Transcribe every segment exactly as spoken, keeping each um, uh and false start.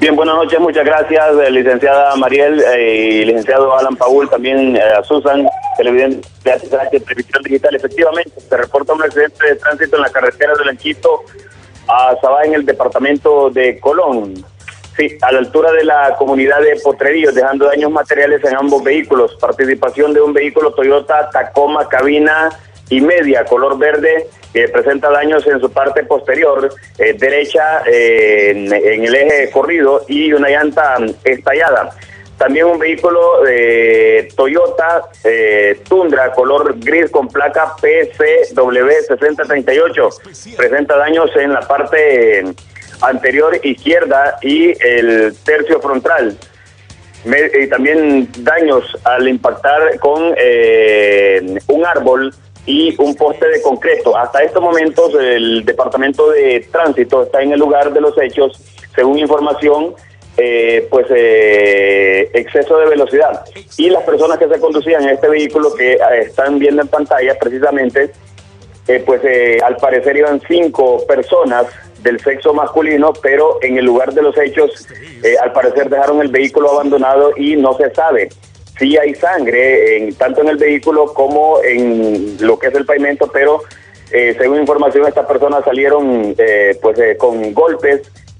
Bien, buenas noches, muchas gracias, eh, licenciada Mariel eh, y licenciado Alan Paul, también eh, a Susan, televidente de Televisión Digital. Efectivamente, se reporta un accidente de tránsito en la carretera de Olanchito a Sabá, en el departamento de Colón. Sí, a la altura de la comunidad de Potrerillos, dejando daños materiales en ambos vehículos. Participación de un vehículo Toyota Tacoma cabina y media, color verde, que presenta daños en su parte posterior eh, derecha eh, en, en el eje corrido y una llanta estallada. También un vehículo eh, Toyota eh, Tundra color gris con placa P C W sesenta treinta y ocho, presenta daños en la parte eh, anterior izquierda y el tercio frontal. Me, y también daños al impactar con eh, un árbol y un poste de concreto. Hasta estos momentos el Departamento de Tránsito está en el lugar de los hechos, según información, eh, pues eh, exceso de velocidad. Y las personas que se conducían en este vehículo que eh, están viendo en pantalla precisamente, eh, pues eh, al parecer iban cinco personas del sexo masculino, pero en el lugar de los hechos, eh, al parecer dejaron el vehículo abandonado y no se sabe. Sí hay sangre, en, tanto en el vehículo como en lo que es el pavimento, pero eh, según información estas personas salieron eh, pues eh, con golpes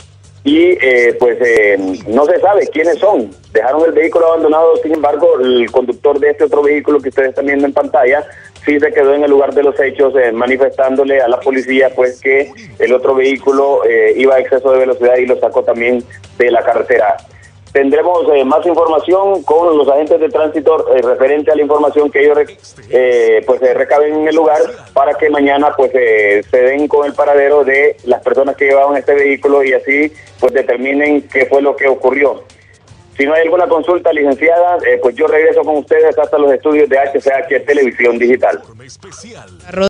y eh, pues eh, no se sabe quiénes son. Dejaron el vehículo abandonado, sin embargo el conductor de este otro vehículo que ustedes están viendo en pantalla sí se quedó en el lugar de los hechos eh, manifestándole a la policía pues que el otro vehículo eh, iba a exceso de velocidad y lo sacó también de la carretera. Tendremos eh, más información con los agentes de tránsito eh, referente a la información que ellos eh, pues eh, recaben en el lugar para que mañana pues eh, se den con el paradero de las personas que llevaban este vehículo y así pues determinen qué fue lo que ocurrió. Si no hay alguna consulta, licenciada, eh, pues yo regreso con ustedes hasta los estudios de H C H Televisión Digital.